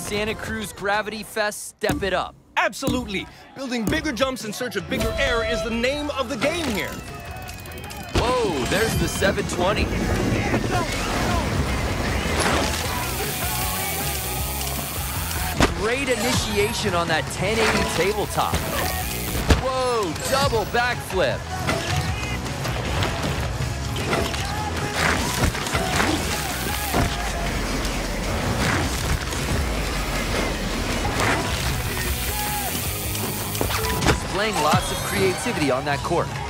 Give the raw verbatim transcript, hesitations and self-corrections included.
Santa Cruz Gravity Fest step it up? Absolutely. Building bigger jumps in search of bigger air is the name of the game here. Whoa, there's the seven twenty. Great initiation on that ten eighty tabletop. Whoa, double backflip. Displaying lots of creativity on that court.